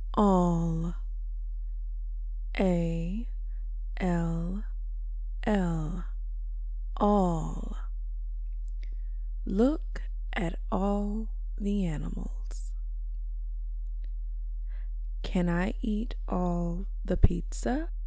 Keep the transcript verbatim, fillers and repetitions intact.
all, A L L, all. Look at all the animals. Can I eat all the pizza?